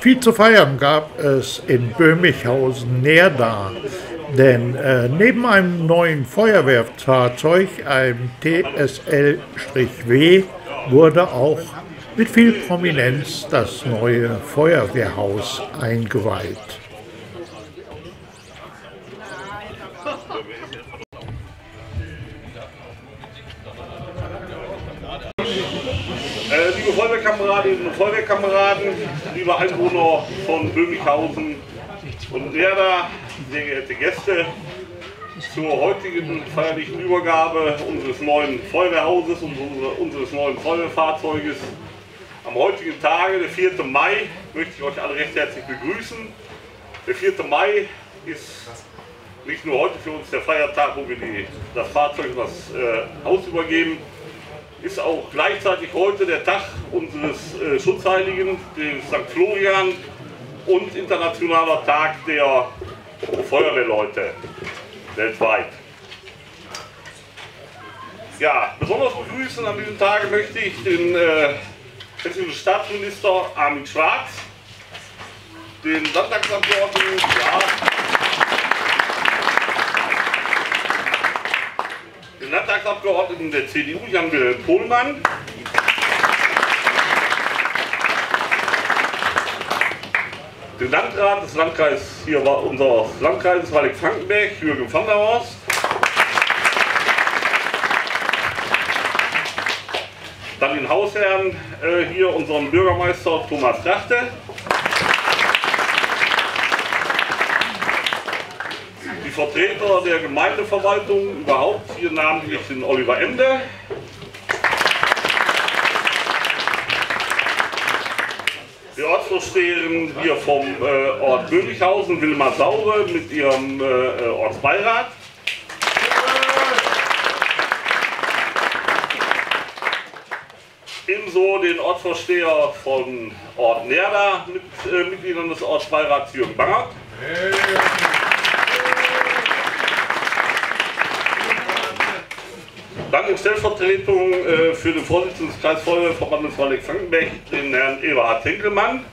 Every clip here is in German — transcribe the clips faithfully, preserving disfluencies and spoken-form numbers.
Viel zu feiern gab es in Böhmichhausen-Neerda, denn äh, neben einem neuen Feuerwehrfahrzeug, einem T S L W, wurde auch mit viel Prominenz das neue Feuerwehrhaus eingeweiht. Äh, liebe Feuerwehrkameradinnen und Feuerwehrkameraden, liebe Einwohner von Böhmichhausen und Neerda, sehr geehrte Gäste, zur heutigen feierlichen Übergabe unseres neuen Feuerwehrhauses und unseres neuen Feuerwehrfahrzeuges. Am heutigen Tage, der vierte Mai, möchte ich euch alle recht herzlich begrüßen. Der vierte Mai ist nicht nur heute für uns der Feiertag, wo wir die, das Fahrzeug und das äh, Haus übergeben, ist auch gleichzeitig heute der Tag unseres äh, Schutzheiligen, des Sankt Florian, und internationaler Tag der Feuerwehrleute weltweit. Ja, besonders begrüßen an diesem Tage möchte ich den äh, hessischen Staatsminister Armin Schwarz, den Landtagsabgeordneten, ja, den Landtagsabgeordneten der C D U, Jan-Wilhelm Pohlmann, den Landrat des Landkreises, hier war unser Landkreises Waldeck-Frankenberg, Jürgen van der Horst, dann den Hausherrn, äh, hier unseren Bürgermeister Thomas Trachte, die Vertreter der Gemeindeverwaltung überhaupt, hier namentlich den Oliver Ende, die Ortsvorsteherin hier vom äh, Ort Böhmichhausen, Wilma Saure, mit ihrem äh, Ortsbeirat. Ebenso den Ortsvorsteher von Ort Neerda mit äh, Mitgliedern des Ortsbeirats Jürgen Bangert. Dann in Stellvertretung äh, für den Vorsitzenden des Kreisfeuerwehrverbandes Waldeck-Frankenberg, den Herrn Eberhard Henkelmann.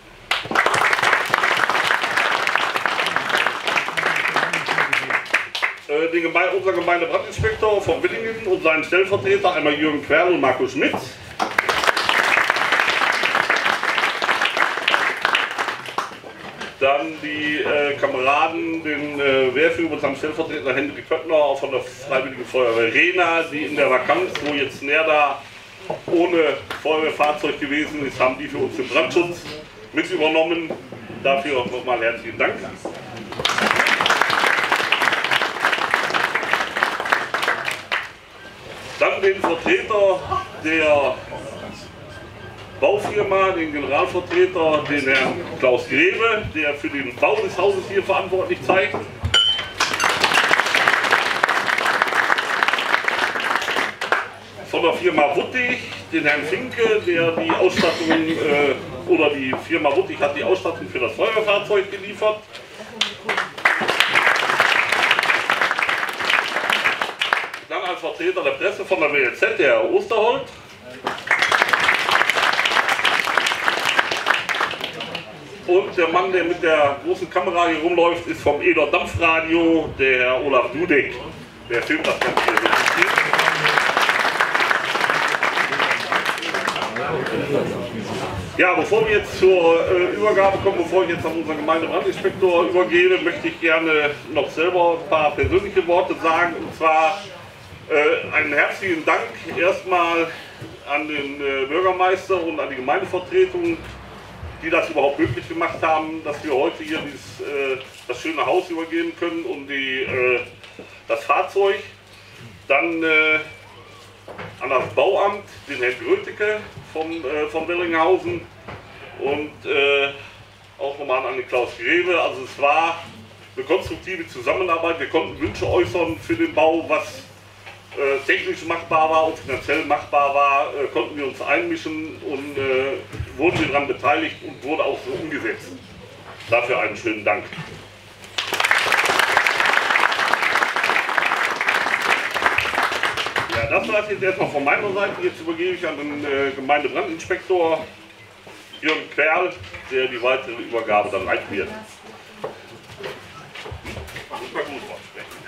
Äh, den Geme unser Gemeindebrandinspektor von Willingen und seinen Stellvertreter, einmal Jürgen Querl und Markus Schmidt. Dann die äh, Kameraden, den äh, Wehrführer und seinem Stellvertreter Hendrik Köttner von der Freiwilligen Feuerwehr Rehna, die in der Vakanz, wo jetzt Neerda ohne Feuerwehrfahrzeug gewesen ist, haben die für uns den Brandschutz mit übernommen. Dafür nochmal herzlichen Dank. Dann den Vertreter der Baufirma, den Generalvertreter, den Herrn Klaus Grebe, der für den Bau des Hauses hier verantwortlich zeigt. Von der Firma Wuttig, den Herrn Finke, der die Ausstattung, äh, oder die Firma Wuttig hat die Ausstattung für das Feuerwehrfahrzeug geliefert. Dann als Vertreter der Presse von der W L Z, der Herr Osterholt. Und der Mann, der mit der großen Kamera hier rumläuft, ist vom Eder Dampfradio, der Herr Olaf Dudek. Der filmt das Ganze hier so. Ja, bevor wir jetzt zur äh, Übergabe kommen, bevor ich jetzt an unseren Gemeindebrandinspektor übergebe, möchte ich gerne noch selber ein paar persönliche Worte sagen. Und zwar äh, einen herzlichen Dank erstmal an den äh, Bürgermeister und an die Gemeindevertretung, die das überhaupt möglich gemacht haben, dass wir heute hier dieses, äh, das schöne Haus übergeben können und die, äh, das Fahrzeug. Dann äh, an das Bauamt, den Herrn Grötecke vom, äh, von Wellinghausen und äh, auch nochmal an den Klaus Grebe. Also es war eine konstruktive Zusammenarbeit. Wir konnten Wünsche äußern für den Bau, was Äh, technisch machbar war und finanziell machbar war, äh, konnten wir uns einmischen und äh, wurden wir daran beteiligt und wurde auch so umgesetzt. Dafür einen schönen Dank. Ja, das war es jetzt erstmal von meiner Seite. Jetzt übergebe ich an den äh, Gemeindebrandinspektor Jürgen Querl, der die weitere Übergabe dann leiten wird. Muss mal gut sprechen.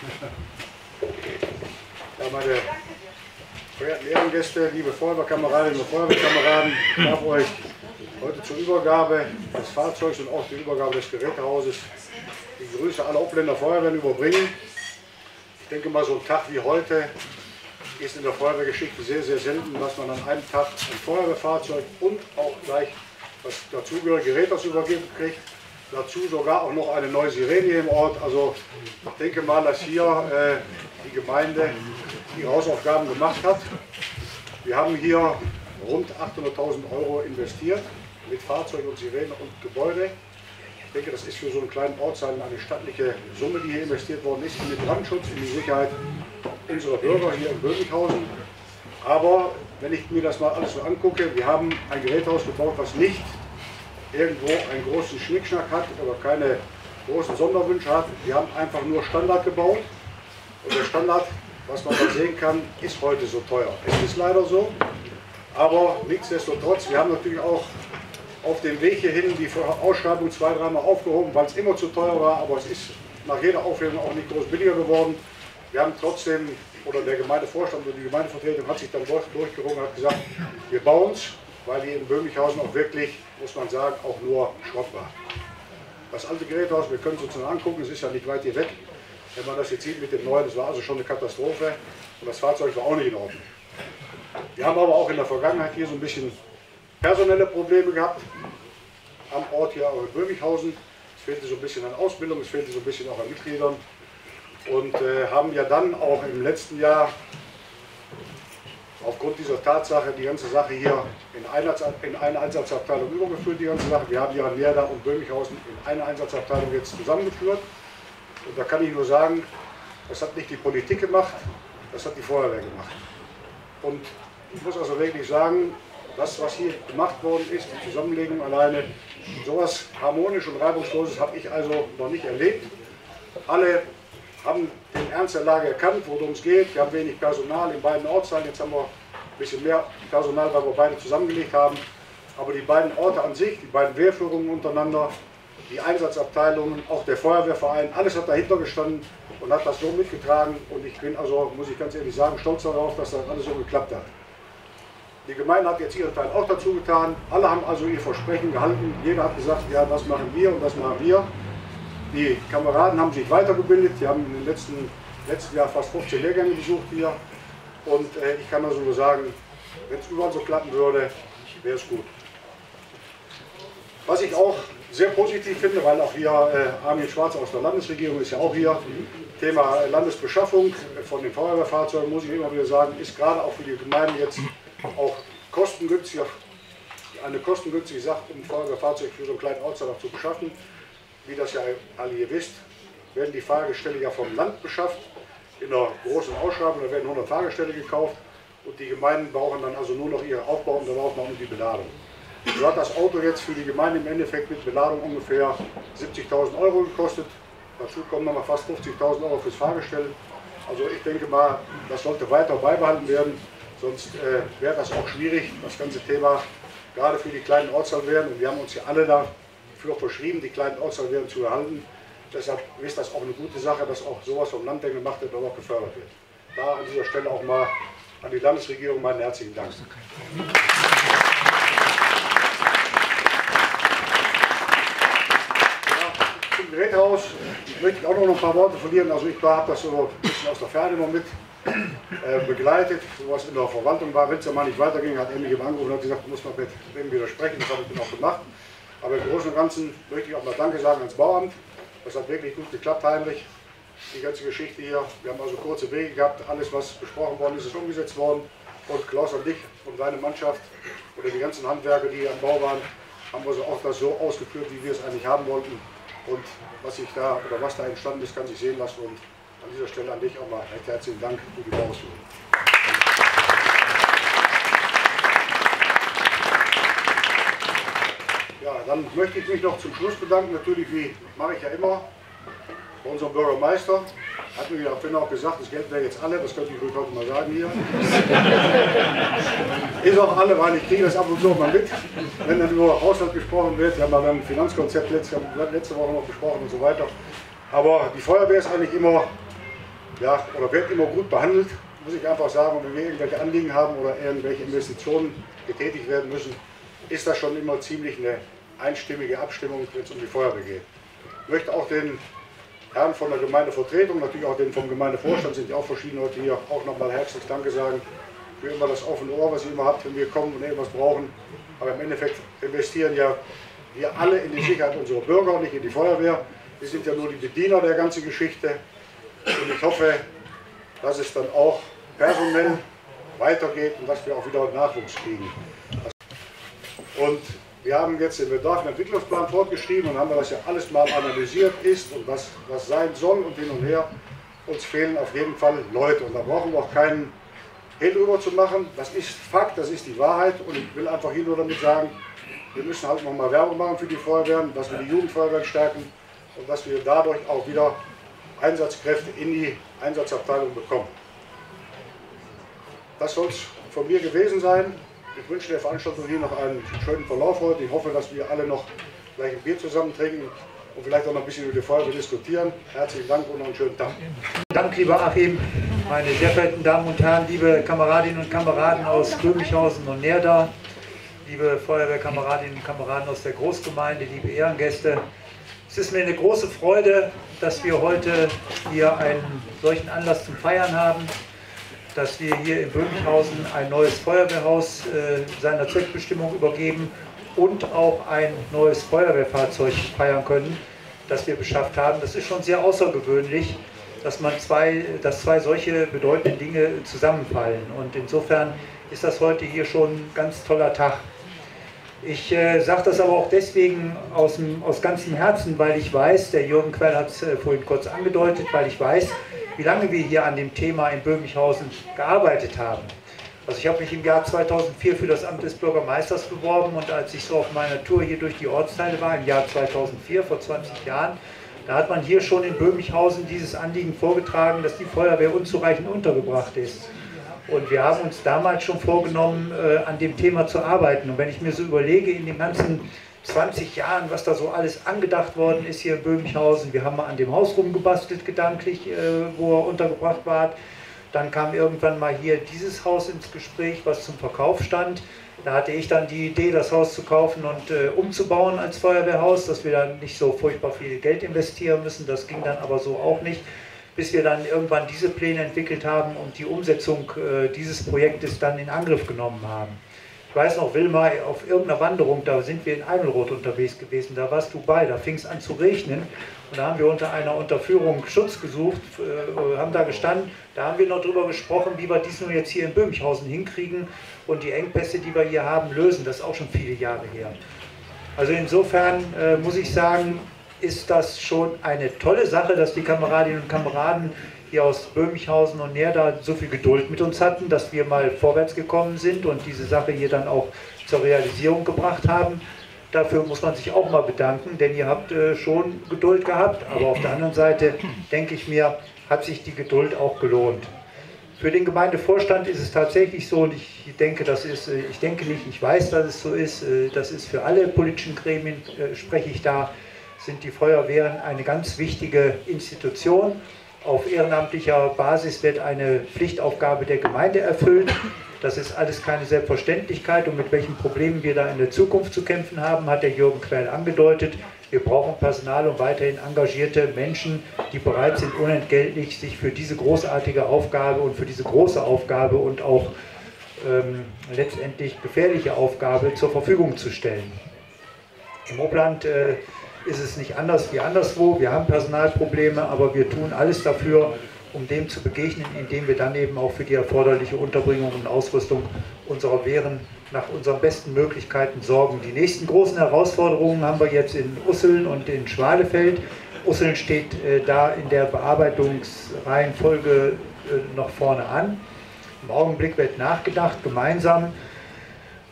Ja, meine verehrten Ehrengäste, liebe Feuerwehrkameradinnen und Feuerwehrkameraden, ich darf euch heute zur Übergabe des Fahrzeugs und auch zur Übergabe des Gerätehauses die Grüße aller Obländer Feuerwehren überbringen. Ich denke mal, so ein Tag wie heute ist in der Feuerwehrgeschichte sehr, sehr selten, dass man an einem Tag ein Feuerwehrfahrzeug und auch gleich das dazugehörige Gerät übergeben kriegt. Dazu sogar auch noch eine neue Sirene hier im Ort. Also ich denke mal, dass hier äh, die Gemeinde die Hausaufgaben gemacht hat. Wir haben hier rund achthunderttausend Euro investiert mit Fahrzeug und Sirene und Gebäude. Ich denke, das ist für so einen kleinen Ortsteil eine stattliche Summe, die hier investiert worden ist, in den Brandschutz, in die Sicherheit unserer Bürger hier in Böhmickhausen. Aber wenn ich mir das mal alles so angucke, wir haben ein Gerätehaus gebaut, was nicht irgendwo einen großen Schnickschnack hat oder keine großen Sonderwünsche hat. Wir haben einfach nur Standard gebaut. Und der Standard, was man da sehen kann, ist heute so teuer. Es ist leider so, aber nichtsdestotrotz, wir haben natürlich auch auf dem Weg hierhin die Ausschreibung zwei, dreimal aufgehoben, weil es immer zu teuer war, aber es ist nach jeder Aufhebung auch nicht groß billiger geworden. Wir haben trotzdem, oder der Gemeindevorstand oder die Gemeindevertretung hat sich dann durchgerungen und hat gesagt, wir bauen es, weil hier in Böhmickhausen auch wirklich, muss man sagen, auch nur Schrott war. Das alte Gerätehaus, wir können es uns noch angucken, es ist ja nicht weit hier weg. Wenn man das jetzt sieht mit dem neuen, das war also schon eine Katastrophe und das Fahrzeug war auch nicht in Ordnung. Wir haben aber auch in der Vergangenheit hier so ein bisschen personelle Probleme gehabt, am Ort hier auch in Böhmickhausen. Es fehlte so ein bisschen an Ausbildung, es fehlte so ein bisschen auch an Mitgliedern und äh, haben ja dann auch im letzten Jahr aufgrund dieser Tatsache die ganze Sache hier in eine, in eine Einsatzabteilung übergeführt, die ganze Sache. Wir haben ja Neerda und Böhmickhausen in eine Einsatzabteilung jetzt zusammengeführt. Und da kann ich nur sagen, das hat nicht die Politik gemacht, das hat die Feuerwehr gemacht. Und ich muss also wirklich sagen, das, was hier gemacht worden ist, die Zusammenlegung alleine, sowas harmonisch und reibungsloses habe ich also noch nicht erlebt. Alle haben den Ernst der Lage erkannt, worum es geht. Wir haben wenig Personal in beiden Ortsteilen. Jetzt haben wir ein bisschen mehr Personal, weil wir beide zusammengelegt haben. Aber die beiden Orte an sich, die beiden Wehrführungen untereinander, die Einsatzabteilungen, auch der Feuerwehrverein, alles hat dahinter gestanden und hat das so mitgetragen. Und ich bin also, muss ich ganz ehrlich sagen, stolz darauf, dass das alles so geklappt hat. Die Gemeinde hat jetzt ihren Teil auch dazu getan. Alle haben also ihr Versprechen gehalten. Jeder hat gesagt, ja, das machen wir und das machen wir. Die Kameraden haben sich weitergebildet. Die haben in den letzten, letzten Jahr fast fünfzehn Lehrgänge besucht hier. Und äh, ich kann also nur sagen, wenn es überall so klappen würde, wäre es gut. Was ich auch sehr positiv finde, weil auch hier äh, Armin Schwarz aus der Landesregierung ist ja auch hier, Thema Landesbeschaffung von den Feuerwehrfahrzeugen, muss ich immer wieder sagen, ist gerade auch für die Gemeinden jetzt auch kostengünstig, eine kostengünstige Sache, um ein Feuerwehrfahrzeug für so einen kleinen Ortsteil auch zu beschaffen. Wie das ja alle ihr wisst, werden die Fahrgestelle ja vom Land beschafft, in einer großen Ausschreibung, da werden hundert Fahrgestelle gekauft und die Gemeinden brauchen dann also nur noch ihre Aufbau und dann braucht man die Beladung. So hat das Auto jetzt für die Gemeinde im Endeffekt mit Beladung ungefähr siebzigtausend Euro gekostet. Dazu kommen nochmal fast fünfzigtausend Euro fürs Fahrgestell. Also ich denke mal, das sollte weiter beibehalten werden, sonst äh, wäre das auch schwierig, das ganze Thema gerade für die kleinen Ortsteilwehren. Und wir haben uns ja alle dafür verschrieben, die kleinen Ortsteilwehren zu erhalten. Deshalb ist das auch eine gute Sache, dass auch sowas vom Land gemacht wird und auch gefördert wird. Da an dieser Stelle auch mal an die Landesregierung meinen herzlichen Dank. Zum Gerätehaus möchte ich auch noch ein paar Worte verlieren. Also ich habe das so ein bisschen aus der Ferne noch mit äh, begleitet, was in der Verwaltung war. Wenn es ja mal nicht weiterging, hat er mich eben angerufen und hat gesagt, du musst mal mit dem widersprechen. Das habe ich dann auch gemacht. Aber im Großen und Ganzen möchte ich auch mal Danke sagen ans Bauamt. Das hat wirklich gut geklappt, Heinrich. Die ganze Geschichte hier. Wir haben also kurze Wege gehabt. Alles, was besprochen worden ist, ist umgesetzt worden. Und Klaus und dich und deine Mannschaft oder die ganzen Handwerker, die hier am Bau waren, haben wir so auch das so ausgeführt, wie wir es eigentlich haben wollten. Und was sich da oder was da entstanden ist, kann sich sehen lassen. Und an dieser Stelle an dich auch mal recht herzlichen Dank für die Bauausführung. Ja, dann möchte ich mich noch zum Schluss bedanken. Natürlich, wie mache ich ja immer, bei unserem Bürgermeister. Hat mir ja vorhin auch gesagt, das Geld wäre jetzt alle, das könnte ich ruhig heute mal sagen hier. Ist auch alle, weil ich kriege das ab und zu mal mit, wenn dann über Haushalt gesprochen wird. Wir haben dann ein Finanzkonzept letzte, letzte Woche noch besprochen und so weiter. Aber die Feuerwehr ist eigentlich immer, ja, oder wird immer gut behandelt, muss ich einfach sagen. Und wenn wir irgendwelche Anliegen haben oder irgendwelche Investitionen getätigt werden müssen, ist das schon immer ziemlich eine einstimmige Abstimmung, wenn es um die Feuerwehr geht. Ich möchte auch den Herren von der Gemeindevertretung, natürlich auch den vom Gemeindevorstand, sind ja auch verschiedene Leute hier, auch nochmal herzlich Danke sagen für immer das offene Ohr, was ihr immer habt, wenn wir kommen und irgendwas brauchen. Aber im Endeffekt investieren ja wir alle in die Sicherheit unserer Bürger, nicht in die Feuerwehr. Wir sind ja nur die Bediener der ganzen Geschichte. Und ich hoffe, dass es dann auch personell weitergeht und dass wir auch wieder Nachwuchs kriegen. Und wir haben jetzt den Bedarf im Entwicklungsplan fortgeschrieben und haben das ja alles mal analysiert ist und was, was sein soll und hin und her. Uns fehlen auf jeden Fall Leute und da brauchen wir auch keinen Hehl drüber zu machen. Das ist Fakt, das ist die Wahrheit und ich will einfach hier nur damit sagen, wir müssen halt nochmal Werbung machen für die Feuerwehren, dass wir die Jugendfeuerwehren stärken und dass wir dadurch auch wieder Einsatzkräfte in die Einsatzabteilung bekommen. Das soll es von mir gewesen sein. Ich wünsche der Veranstaltung hier noch einen schönen Verlauf heute. Ich hoffe, dass wir alle noch gleich ein Bier zusammen trinken und vielleicht auch noch ein bisschen über die Feuerwehr diskutieren. Herzlichen Dank und noch einen schönen Tag. Dank, lieber Achim, meine sehr verehrten Damen und Herren, liebe Kameradinnen und Kameraden aus Böhmichhausen und Neerda, liebe Feuerwehrkameradinnen und Kameraden aus der Großgemeinde, liebe Ehrengäste. Es ist mir eine große Freude, dass wir heute hier einen solchen Anlass zum Feiern haben, dass wir hier in Böhmichhausen ein neues Feuerwehrhaus äh, seiner Zweckbestimmung übergeben und auch ein neues Feuerwehrfahrzeug feiern können, das wir beschafft haben. Das ist schon sehr außergewöhnlich, dass, man zwei, dass zwei solche bedeutende Dinge zusammenfallen. Und insofern ist das heute hier schon ein ganz toller Tag. Ich äh, sage das aber auch deswegen aus, dem, aus ganzem Herzen, weil ich weiß, der Jürgen Quell hat es äh, vorhin kurz angedeutet, weil ich weiß, wie lange wir hier an dem Thema in Böhmichhausen gearbeitet haben. Also ich habe mich im Jahr zweitausendvier für das Amt des Bürgermeisters beworben und als ich so auf meiner Tour hier durch die Ortsteile war, im Jahr zweitausendvier, vor zwanzig Jahren, da hat man hier schon in Böhmichhausen dieses Anliegen vorgetragen, dass die Feuerwehr unzureichend untergebracht ist. Und wir haben uns damals schon vorgenommen, äh, an dem Thema zu arbeiten. Und wenn ich mir so überlege, in den ganzen zwanzig Jahren, was da so alles angedacht worden ist hier in Böhmichhausen, wir haben mal an dem Haus rumgebastelt, gedanklich, äh, wo er untergebracht war. Dann kam irgendwann mal hier dieses Haus ins Gespräch, was zum Verkauf stand. Da hatte ich dann die Idee, das Haus zu kaufen und äh, umzubauen als Feuerwehrhaus, dass wir dann nicht so furchtbar viel Geld investieren müssen. Das ging dann aber so auch nicht, bis wir dann irgendwann diese Pläne entwickelt haben und die Umsetzung äh, dieses Projektes dann in Angriff genommen haben. Ich weiß noch, Wilma, auf irgendeiner Wanderung, da sind wir in Eimelroth unterwegs gewesen, da warst du bei, da fing es an zu regnen und da haben wir unter einer Unterführung Schutz gesucht, äh, haben da gestanden, da haben wir noch drüber gesprochen, wie wir dies nun jetzt hier in Böhmichhausen hinkriegen und die Engpässe, die wir hier haben, lösen. Das ist auch schon viele Jahre her. Also insofern äh, muss ich sagen, ist das schon eine tolle Sache, dass die Kameradinnen und Kameraden hier aus Böhmichhausen und Neerda so viel Geduld mit uns hatten, dass wir mal vorwärts gekommen sind und diese Sache hier dann auch zur Realisierung gebracht haben. Dafür muss man sich auch mal bedanken, denn ihr habt äh, schon Geduld gehabt, aber auf der anderen Seite, denke ich mir, hat sich die Geduld auch gelohnt. Für den Gemeindevorstand ist es tatsächlich so, und ich denke, das ist, äh, ich denke nicht, ich weiß, dass es so ist, äh, das ist für alle politischen Gremien, äh, spreche ich da, sind die Feuerwehren eine ganz wichtige Institution. Auf ehrenamtlicher Basis wird eine Pflichtaufgabe der Gemeinde erfüllt. Das ist alles keine Selbstverständlichkeit und mit welchen Problemen wir da in der Zukunft zu kämpfen haben, hat der Jürgen Quell angedeutet. Wir brauchen Personal und weiterhin engagierte Menschen, die bereit sind, unentgeltlich sich für diese großartige Aufgabe und für diese große Aufgabe und auch ähm, letztendlich gefährliche Aufgabe zur Verfügung zu stellen. Im Oberland äh, ist es nicht anders wie anderswo. Wir haben Personalprobleme, aber wir tun alles dafür, um dem zu begegnen, indem wir dann eben auch für die erforderliche Unterbringung und Ausrüstung unserer Wehren nach unseren besten Möglichkeiten sorgen. Die nächsten großen Herausforderungen haben wir jetzt in Usseln und in Schwalefeld. Usseln steht äh, da in der Bearbeitungsreihenfolge äh, noch vorne an. Im Augenblick wird nachgedacht, gemeinsam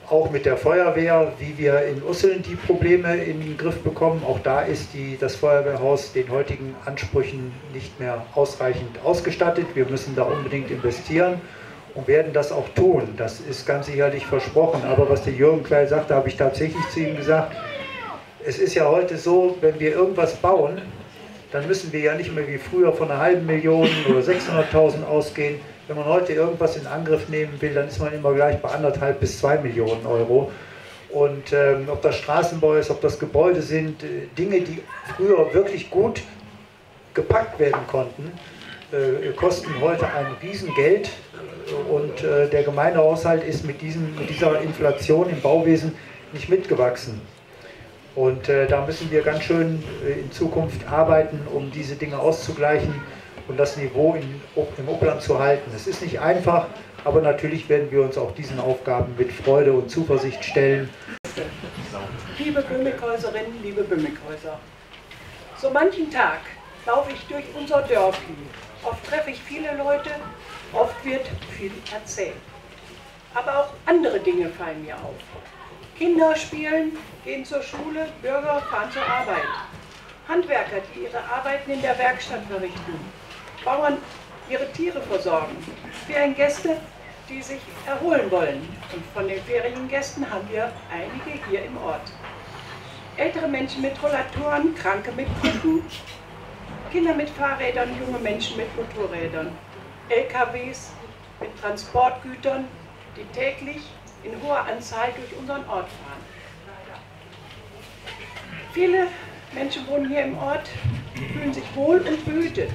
auch mit der Feuerwehr, wie wir in Usseln die Probleme in den Griff bekommen. Auch da ist die, das Feuerwehrhaus den heutigen Ansprüchen nicht mehr ausreichend ausgestattet. Wir müssen da unbedingt investieren und werden das auch tun. Das ist ganz sicherlich versprochen. Aber was der Jürgen Kleil sagte, habe ich tatsächlich zu ihm gesagt. Es ist ja heute so, wenn wir irgendwas bauen, dann müssen wir ja nicht mehr wie früher von einer halben Million oder sechshunderttausend ausgehen. Wenn man heute irgendwas in Angriff nehmen will, dann ist man immer gleich bei anderthalb bis zwei Millionen Euro. Und ähm, ob das Straßenbau ist, ob das Gebäude sind, äh, Dinge, die früher wirklich gut gepackt werden konnten, äh, kosten heute ein Riesengeld. Und äh, der Gemeindehaushalt ist mit, diesem, mit dieser Inflation im Bauwesen nicht mitgewachsen. Und äh, da müssen wir ganz schön äh, in Zukunft arbeiten, um diese Dinge auszugleichen und das Niveau in, im Upland zu halten. Es ist nicht einfach, aber natürlich werden wir uns auch diesen Aufgaben mit Freude und Zuversicht stellen. Liebe Böhmikhäuserinnen, liebe Böhmikhäuser, so manchen Tag laufe ich durch unser Dörfli. Oft treffe ich viele Leute, oft wird viel erzählt. Aber auch andere Dinge fallen mir auf. Kinder spielen, gehen zur Schule, Bürger fahren zur Arbeit. Handwerker, die ihre Arbeiten in der Werkstatt verrichten. Bauern ihre Tiere versorgen. Feriengäste, die sich erholen wollen. Und von den Feriengästen haben wir einige hier im Ort. Ältere Menschen mit Rollatoren, Kranke mit Krücken, Kinder mit Fahrrädern, junge Menschen mit Motorrädern, L K Ws mit Transportgütern, die täglich in hoher Anzahl durch unseren Ort fahren. Viele Menschen wohnen hier im Ort, fühlen sich wohl und behütet.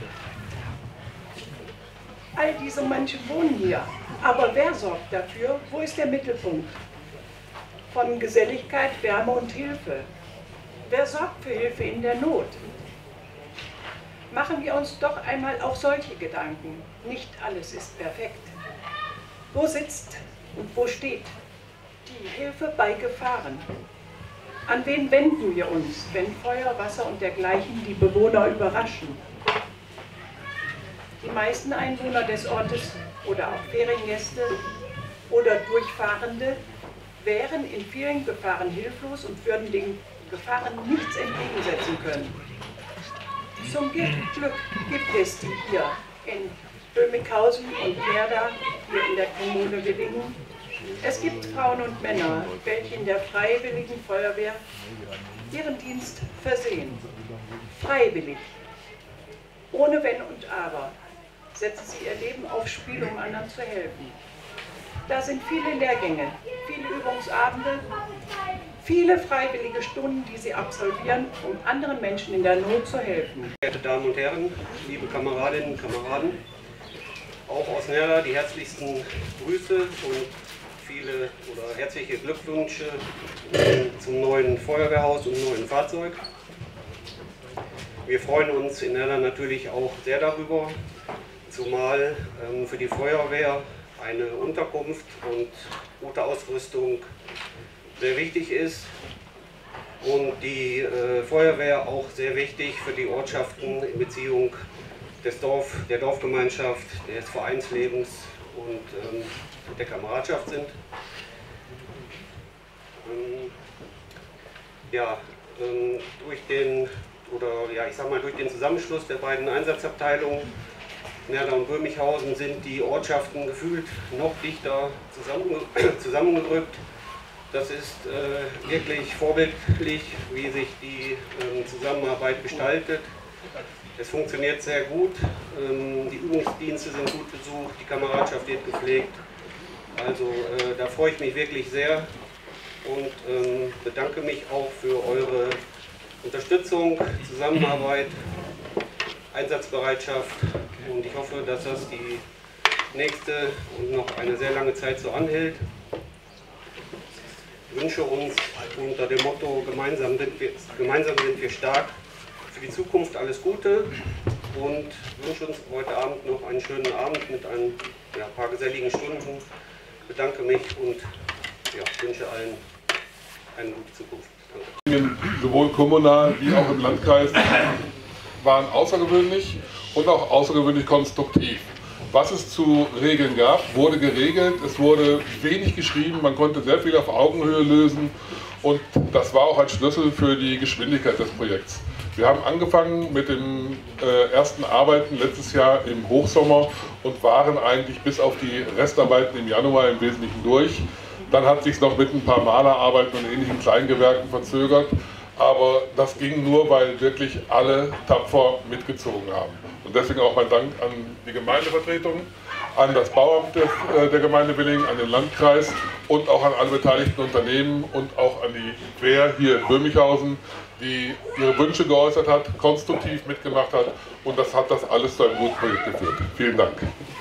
All diese Menschen wohnen hier, aber wer sorgt dafür? Wo ist der Mittelpunkt von Geselligkeit, Wärme und Hilfe? Wer sorgt für Hilfe in der Not? Machen wir uns doch einmal auch solche Gedanken. Nicht alles ist perfekt. Wo sitzt und wo steht die Hilfe bei Gefahren? An wen wenden wir uns, wenn Feuer, Wasser und dergleichen die Bewohner überraschen? Die meisten Einwohner des Ortes oder auch Feriengäste oder Durchfahrende wären in vielen Gefahren hilflos und würden den Gefahren nichts entgegensetzen können. Zum Glück gibt es die hier in Böhmikhausen und Neerda, hier in der Kommune Willingen. Es gibt Frauen und Männer, welche in der Freiwilligen Feuerwehr ihren Dienst versehen. Freiwillig, ohne Wenn und Aber, setzen sie ihr Leben aufs Spiel, um anderen zu helfen. Da sind viele Lehrgänge, viele Übungsabende, viele freiwillige Stunden, die sie absolvieren, um anderen Menschen in der Not zu helfen. Verehrte Damen und Herren, liebe Kameradinnen und Kameraden, auch aus Neerda die herzlichsten Grüße und viele oder herzliche Glückwünsche zum neuen Feuerwehrhaus und neuen Fahrzeug. Wir freuen uns in Neerda natürlich auch sehr darüber, zumal ähm, für die Feuerwehr eine Unterkunft und gute Ausrüstung sehr wichtig ist und die äh, Feuerwehr auch sehr wichtig für die Ortschaften in Beziehung des Dorf, der Dorfgemeinschaft, des Vereinslebens und ähm, der Kameradschaft sind. Ähm, ja, ähm, durch den oder ja, ich sag mal durch den Zusammenschluss der beiden Einsatzabteilungen Neerda und Böhmikhausen sind die Ortschaften gefühlt noch dichter zusammenge zusammengedrückt. Das ist äh, wirklich vorbildlich, wie sich die ähm, Zusammenarbeit gestaltet. Es funktioniert sehr gut, ähm, die Übungsdienste sind gut besucht, die Kameradschaft wird gepflegt. Also äh, da freue ich mich wirklich sehr und ähm, bedanke mich auch für eure Unterstützung, Zusammenarbeit, Einsatzbereitschaft und ich hoffe, dass das die nächste und noch eine sehr lange Zeit so anhält. Ich wünsche uns unter dem Motto gemeinsam sind, wir, gemeinsam sind wir stark für die Zukunft alles Gute und wünsche uns heute Abend noch einen schönen Abend mit ein ja, paar geselligen Stunden. Ich bedanke mich und ja, wünsche allen eine gute Zukunft. Danke. Sowohl kommunal wie auch im Landkreis waren außergewöhnlich und auch außergewöhnlich konstruktiv. was es zu regeln gab, wurde geregelt. Es wurde wenig geschrieben, man konnte sehr viel auf Augenhöhe lösen und das war auch ein Schlüssel für die Geschwindigkeit des Projekts. Wir haben angefangen mit den äh, ersten Arbeiten letztes Jahr im Hochsommer und waren eigentlich bis auf die Restarbeiten im Januar im Wesentlichen durch. Dann hat sich noch mit ein paar Malerarbeiten und ähnlichen Kleingewerken verzögert. Aber das ging nur, weil wirklich alle tapfer mitgezogen haben. Und deswegen auch mein Dank an die Gemeindevertretung, an das Bauamt der, äh, der Gemeinde Willingen, an den Landkreis und auch an alle beteiligten Unternehmen und auch an die Quer hier in Böhmichhausen, die ihre Wünsche geäußert hat, konstruktiv mitgemacht hat und das hat das alles zu einem guten Projekt geführt. Vielen Dank.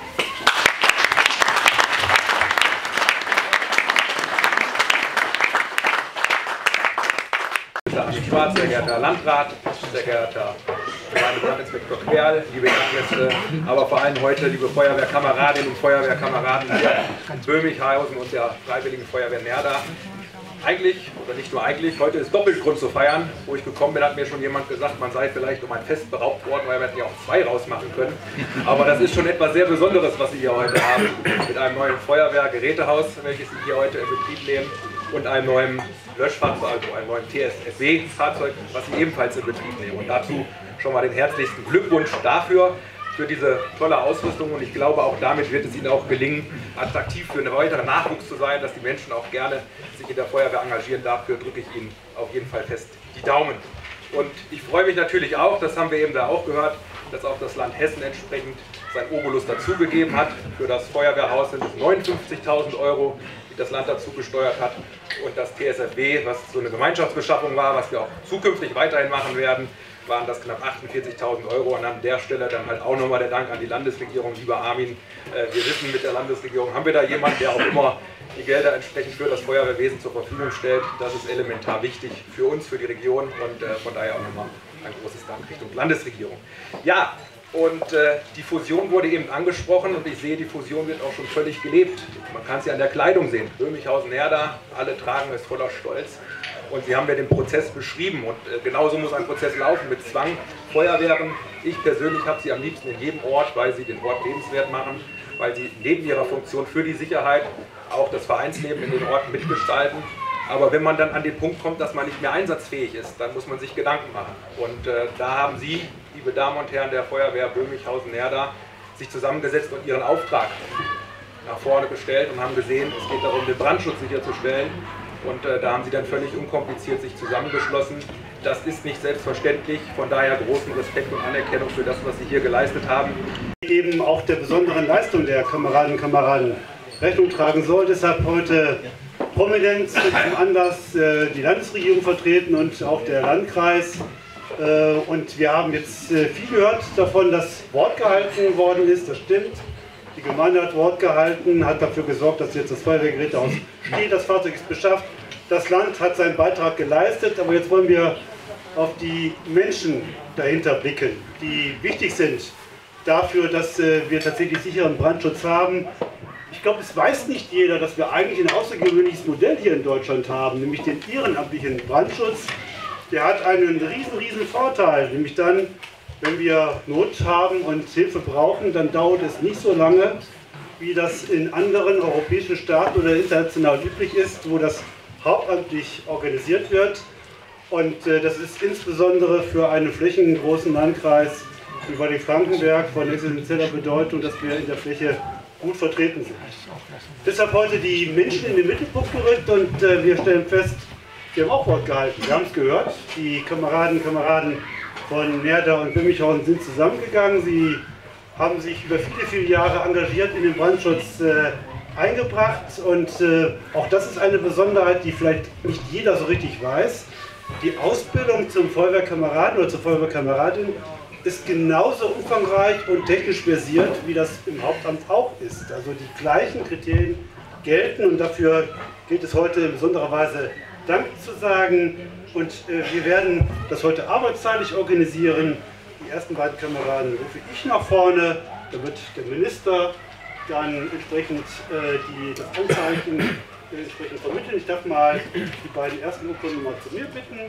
Schwarz, sehr geehrter Herr Landrat, sehr geehrter Gemeindebrandinspektor Querl, liebe Gäste, aber vor allem heute liebe Feuerwehrkameradinnen und Feuerwehrkameraden hier in Böhmichhausen und der Freiwilligen Feuerwehr Neerda. Eigentlich, oder nicht nur eigentlich, heute ist doppelt Grund zu feiern. Wo ich gekommen bin, hat mir schon jemand gesagt, man sei vielleicht um ein Fest beraubt worden, weil wir hätten ja auch zwei rausmachen können. Aber das ist schon etwas sehr Besonderes, was Sie hier heute haben, mit einem neuen Feuerwehrgerätehaus, welches Sie hier heute in Betrieb nehmen, und einem neuen Löschfahrzeug, also einem neuen T S S W-Fahrzeug, was Sie ebenfalls in Betrieb nehmen. Und dazu schon mal den herzlichsten Glückwunsch dafür, für diese tolle Ausrüstung. Und ich glaube, auch damit wird es Ihnen auch gelingen, attraktiv für einen weiteren Nachwuchs zu sein, dass die Menschen auch gerne sich in der Feuerwehr engagieren. Dafür drücke ich Ihnen auf jeden Fall fest die Daumen. Und ich freue mich natürlich auch, das haben wir eben da auch gehört, dass auch das Land Hessen entsprechend sein Obolus dazugegeben hat. Für das Feuerwehrhaus sind es neunundfünfzigtausend Euro, die das Land dazu gesteuert hat. Und das T S F W, was so eine Gemeinschaftsbeschaffung war, was wir auch zukünftig weiterhin machen werden, waren das knapp achtundvierzigtausend Euro. Und an der Stelle dann halt auch nochmal der Dank an die Landesregierung, lieber Armin. Wir wissen, mit der Landesregierung haben wir da jemanden, der auch immer die Gelder entsprechend für das Feuerwehrwesen zur Verfügung stellt. Das ist elementar wichtig für uns, für die Region, und äh, von daher auch nochmal ein großes Dank Richtung Landesregierung. Ja, und äh, die Fusion wurde eben angesprochen und ich sehe, die Fusion wird auch schon völlig gelebt. Man kann es ja an der Kleidung sehen. Böhmichhausen-Neerda, alle tragen es voller Stolz. Und Sie haben ja den Prozess beschrieben und äh, genauso muss ein Prozess laufen, mit Zwang. Feuerwehren, ich persönlich habe sie am liebsten in jedem Ort, weil sie den Ort lebenswert machen, weil sie neben ihrer Funktion für die Sicherheit auch das Vereinsleben in den Orten mitgestalten. Aber wenn man dann an den Punkt kommt, dass man nicht mehr einsatzfähig ist, dann muss man sich Gedanken machen. Und äh, da haben Sie, liebe Damen und Herren der Feuerwehr Böhmichhausen-Neerda, sich zusammengesetzt und Ihren Auftrag nach vorne gestellt und haben gesehen, es geht darum, den Brandschutz sicherzustellen. Und äh, da haben Sie dann völlig unkompliziert sich zusammengeschlossen. Das ist nicht selbstverständlich, von daher großen Respekt und Anerkennung für das, was Sie hier geleistet haben. Eben auch der besonderen Leistung der Kameraden und Kameraden Rechnung tragen soll. Deshalb heute prominent zum Anlass äh, die Landesregierung vertreten und auch der Landkreis. Äh, und wir haben jetzt äh, viel gehört davon, dass Wort gehalten worden ist. Das stimmt. Die Gemeinde hat Wort gehalten, hat dafür gesorgt, dass jetzt das Feuerwehrgerätehaus steht. Das Fahrzeug ist beschafft. Das Land hat seinen Beitrag geleistet. Aber jetzt wollen wir auf die Menschen dahinter blicken, die wichtig sind dafür, dass äh, wir tatsächlich sicheren Brandschutz haben. Ich glaube, es weiß nicht jeder, dass wir eigentlich ein außergewöhnliches Modell hier in Deutschland haben, nämlich den ehrenamtlichen Brandschutz. Der hat einen riesen, riesen Vorteil, nämlich dann, wenn wir Not haben und Hilfe brauchen, dann dauert es nicht so lange, wie das in anderen europäischen Staaten oder international üblich ist, wo das hauptamtlich organisiert wird. Und äh, das ist insbesondere für einen flächengroßen Landkreis wie bei den Frankenberg von essentieller Bedeutung, dass wir in der Fläche gut vertreten sind. Deshalb heute die Menschen in den Mittelpunkt gerückt und äh, wir stellen fest, wir haben auch Wort gehalten. Wir haben es gehört, die Kameraden und Kameraden von Neerda und Böhmichhausen sind zusammengegangen. Sie haben sich über viele, viele Jahre engagiert in den Brandschutz äh, eingebracht und äh, auch das ist eine Besonderheit, die vielleicht nicht jeder so richtig weiß. Die Ausbildung zum Feuerwehrkameraden oder zur Feuerwehrkameradin ist genauso umfangreich und technisch versiert, wie das im Hauptamt auch ist. Also die gleichen Kriterien gelten und dafür gilt es heute in besonderer Weise Dank zu sagen. Und äh, wir werden das heute arbeitsteilig organisieren. Die ersten beiden Kameraden rufe ich nach vorne, da wird der Minister dann entsprechend äh, die, das Anzeichen äh, entsprechend vermitteln. Ich darf mal die beiden ersten Urkunden mal zu mir bitten.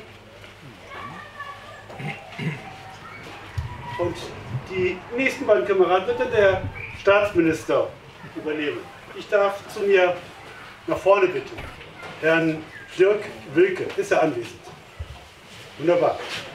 Und die nächsten beiden Kameraden wird dann der Staatsminister übernehmen. Ich darf zu mir nach vorne bitten, Herrn Dirk Wilke. Ist er anwesend? Wunderbar.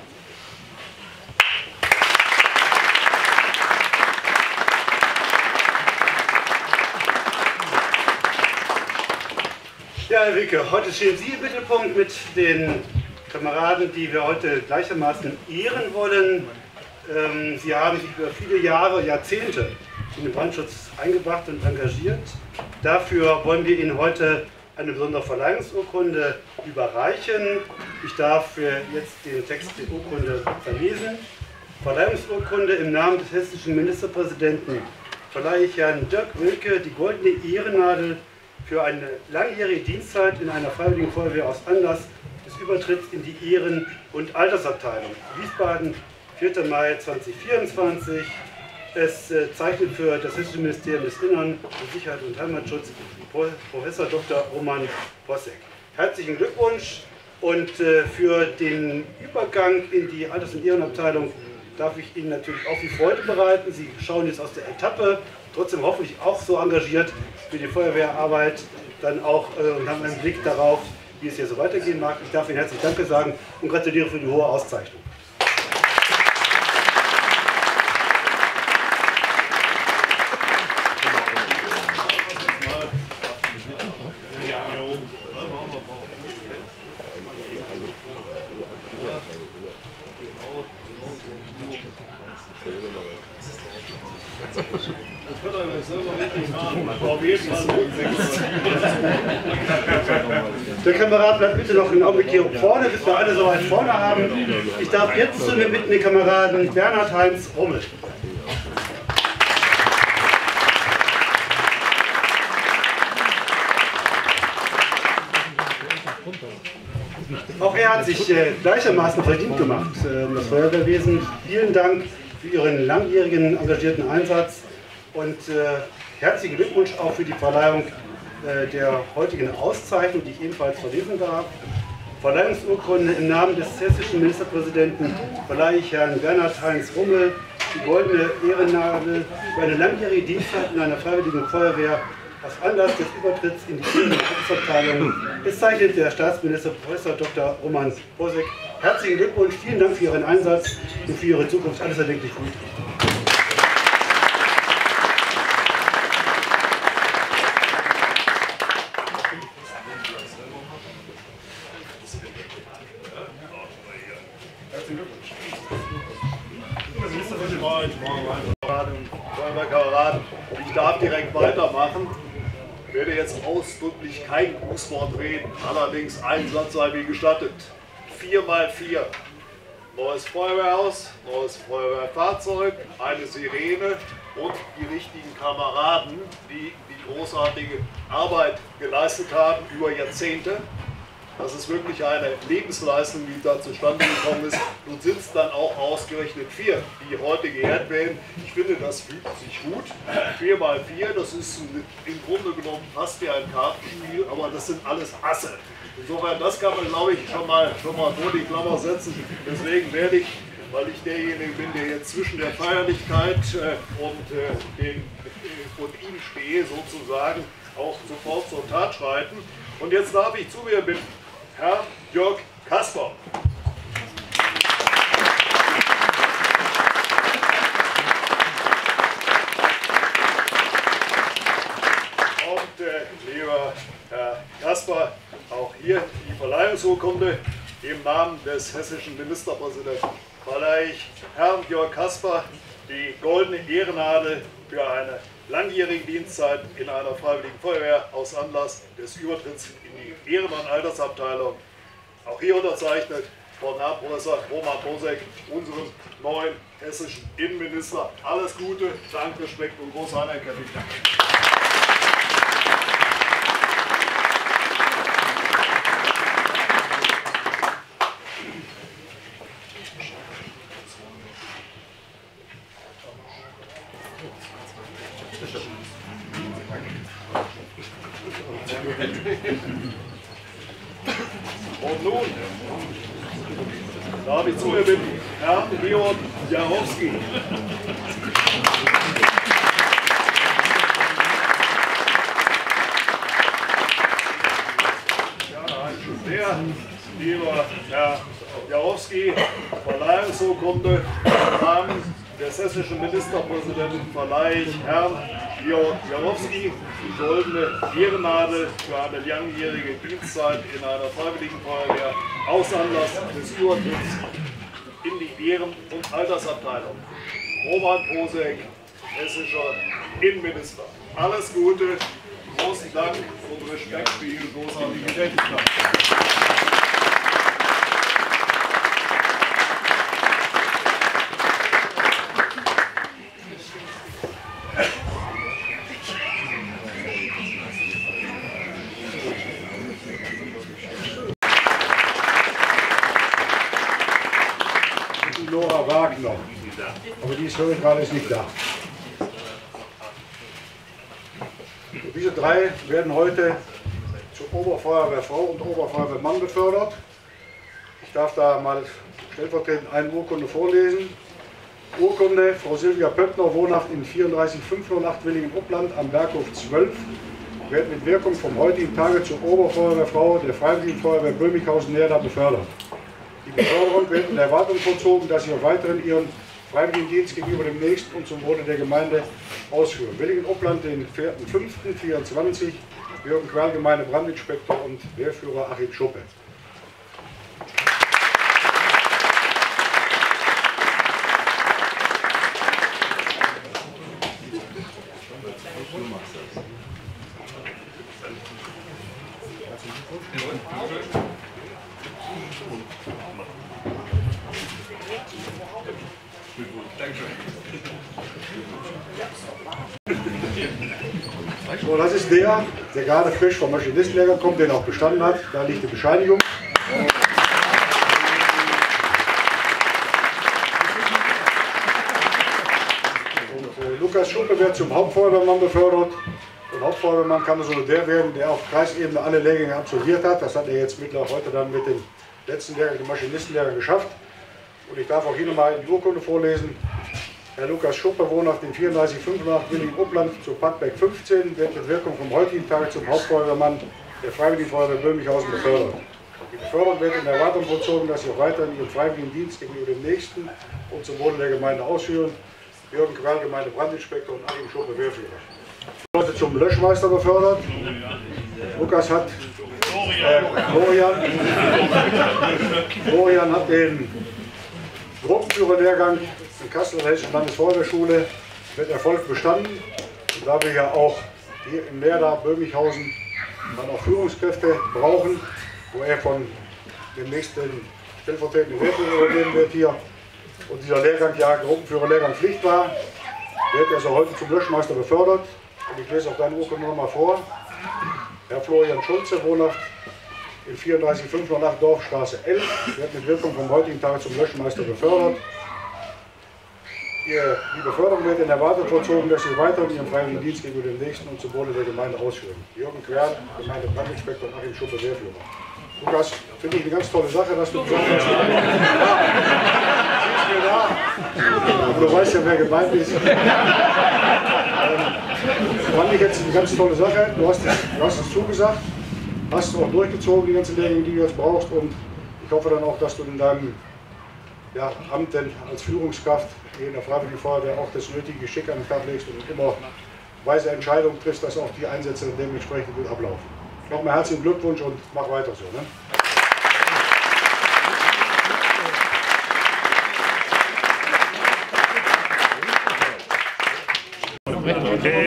Ja, Herr Wilke, heute stehen Sie im Mittelpunkt mit den Kameraden, die wir heute gleichermaßen ehren wollen. Ähm, Sie haben sich über viele Jahre, Jahrzehnte in den Brandschutz eingebracht und engagiert. Dafür wollen wir Ihnen heute eine besondere Verleihungsurkunde überreichen. Ich darf jetzt den Text der Urkunde verlesen. Verleihungsurkunde im Namen des hessischen Ministerpräsidenten verleihe ich Herrn Dirk Wilke die goldene Ehrennadel für eine langjährige Dienstzeit in einer Freiwilligen Feuerwehr aus Anlass des Übertritts in die Ehren- und Altersabteilung. Wiesbaden, vierter Mai zweitausendvierundzwanzig. Es äh, zeichnet für das Hessische Ministerium des Innern, für Sicherheit und Heimatschutz Professor Doktor Roman Possek. Herzlichen Glückwunsch und äh, für den Übergang in die Alters- und Ehrenabteilung darf ich Ihnen natürlich auch viel Freude bereiten. Sie schauen jetzt aus der Etappe, trotzdem hoffentlich auch so engagiert für die Feuerwehrarbeit, dann auch äh, und haben einen Blick darauf, wie es hier so weitergehen mag. Ich darf Ihnen herzlich Danke sagen und gratuliere für die hohe Auszeichnung. Der Kamerad bleibt bitte noch einen Augenblick hier vorne, bis wir alle so weit vorne haben. Ich darf jetzt zu mir bitten den Kameraden Bernhard Heinz Rummel. Auch er hat sich äh, gleichermaßen verdient gemacht, äh, das Feuerwehrwesen. Vielen Dank für Ihren langjährigen engagierten Einsatz und äh, herzlichen Glückwunsch auch für die Verleihung äh, der heutigen Auszeichnung, die ich ebenfalls verlesen darf. Verleihungsurkunde im Namen des hessischen Ministerpräsidenten verleihe ich Herrn Bernhard Heinz Rummel die goldene Ehrennadel für eine langjährige Dienstzeit in einer Freiwilligen Feuerwehr aus Anlass des Übertritts in die Ehren- und Altersabteilung. Es zeichnet der Staatsminister Professor Doktor Roman Possek. Herzlichen Glückwunsch, vielen Dank für Ihren Einsatz und für Ihre Zukunft. Alles erdenklich gut. Feuerwehrkameraden, ich darf direkt weitermachen. Ich werde jetzt ausdrücklich kein Grußwort reden, allerdings ein Satz sei mir gestattet. vier mal vier. Neues Feuerwehrhaus, neues Feuerwehrfahrzeug, eine Sirene und die richtigen Kameraden, die die großartige Arbeit geleistet haben über Jahrzehnte. Das ist wirklich eine Lebensleistung, die da zustande gekommen ist. Nun sind es dann auch ausgerechnet vier, die heute geehrt werden. Ich finde, das fühlt sich gut. Vier mal vier, das ist im Grunde genommen fast wie ein Kartenspiel, aber das sind alles Asse. Insofern, das kann man, glaube ich, schon mal, schon mal vor die Klammer setzen. Deswegen werde ich, weil ich derjenige bin, der jetzt zwischen der Feierlichkeit und, den, und ihm stehe, sozusagen, auch sofort zur Tat schreiten. Und jetzt darf ich zu mir bitten, Herr Jörg Kasper. Und äh, lieber Herr Kasper, auch hier die Verleihungsurkunde im Namen des hessischen Ministerpräsidenten verleihe ich Herrn Jörg Kasper die goldene Ehrennadel für eine langjährige Dienstzeit in einer Freiwilligen Feuerwehr aus Anlass des Übertritts in die Ehren- und Altersabteilung. Auch hier unterzeichnet von Herrn Professor Roman Possek, unserem neuen hessischen Innenminister. Alles Gute, Dank, Respekt und große Anerkennung. Und nun darf ich zu mir bitten, Herr Georg Jarowski. lieber Herr Jarowski, Verleihungsurkunde im Namen des hessischen Ministerpräsidenten verleihe ich Herrn Georg Jarowski die goldene Ehrennadel für eine langjährige Dienstzeit in einer Freiwilligen Feuerwehr aus Anlass des Übertritts in die Ehren- und Altersabteilung. Roman Posek, hessischer Innenminister. Alles Gute, großen Dank und Respekt für Ihre großartige Tätigkeit. Nora Wagner, aber die ist heute gerade ist nicht da. Und diese drei werden heute zur Oberfeuerwehrfrau und Oberfeuerwehrmann befördert. Ich darf da mal stellvertretend eine Urkunde vorlesen. Urkunde, Frau Silvia Pöttner, wohnhaft in vierunddreißig fünfhundertacht Willingen-Uppland am Berghof zwölf, wird mit Wirkung vom heutigen Tage zur Oberfeuerwehrfrau der Freiwilligen Feuerwehr Böhmichhausen-Neerda befördert. Die Beförderung wird in Erwartung vollzogen, dass sie auch weiterhin ihren Freiwilligendienst gegenüber dem Nächsten und zum Wohle der Gemeinde ausführen. Willingen-Uppland, den vierten fünften vierundzwanzig, Jürgen Querl, Gemeindebrandinspektor und Wehrführer Achim Schuppe. So, das ist der, der gerade frisch vom Maschinistenlehrgang kommt, den auch bestanden hat. Da liegt die Bescheinigung. Und, äh, Lukas Schuppe wird zum Hauptfeuerwehrmann befördert. Und Hauptfeuerwehrmann kann also nur der werden, der auf Kreisebene alle Lehrgänge absolviert hat. Das hat er jetzt mittlerweile heute dann mit dem letzten Lehrgang, dem Maschinistenlehrgang, geschafft. Und ich darf auch hier nochmal die Urkunde vorlesen. Herr Lukas Schuppe, wohnhaft in vierunddreißig fünfhundertacht Willingen-Uppland zu Pattberg fünfzehn, wird mit Wirkung vom heutigen Tage zum Hauptfeuerwehrmann der Freiwilligen Feuerwehr Böhmichhausen befördert. Die Beförderung wird in Erwartung vollzogen, dass sie auch weiterhin ihren freiwilligen Dienst gegenüber dem Nächsten und zum Wohle der Gemeinde ausführen. Jürgen Querl, Gemeindebrandinspektor, und Achim Schuppe, Wehrführer. Leute zum Löschmeister befördert. Lukas hat äh, Florian, Florian hat den Gruppenführerlehrgang in Kassel der Hessischen Landesfeuerwehrschule mit Erfolg bestanden. Und da wir ja auch hier in Neerda, Böhmichhausen, dann auch Führungskräfte brauchen, wo er von dem nächsten stellvertretenden Wehrführer übernehmen wird hier, und dieser Lehrgang ja Gruppenführerlehrgang Pflicht war, wird er so heute zum Löschmeister befördert. Und ich lese auch deine Urkunde nochmal vor. Herr Florian Schulze, wohnhaft in vierunddreißig fünfhundertacht Dorfstraße elf, wird mit Wirkung vom heutigen Tag zum Löschmeister befördert. Die Beförderung wird in Erwartung vollzogen, dass Sie weiterhin Ihren freiwilligen Dienst gegenüber dem Nächsten und zum Wohle der Gemeinde ausführen. Jürgen Querl, Gemeindebrandinspektor, und Achim Schuppe, Wehrführer. Lukas, finde ich eine ganz tolle Sache, dass du gesagt hast. Ja, siehst mir da. Aber du weißt ja, wer gemeint ist. Ähm, fand ich jetzt eine ganz tolle Sache. Du hast es, du hast es zugesagt, hast es auch durchgezogen, die ganzen Lehrgänge, die du jetzt brauchst. Und ich hoffe dann auch, dass du in deinem ja, Amt denn als Führungskraft in der Freiwilligen Feuerwehr auch das nötige Geschick an den Tag legst und immer weise Entscheidungen triffst, dass auch die Einsätze dementsprechend gut ablaufen. Nochmal herzlichen Glückwunsch und mach weiter so. Ne?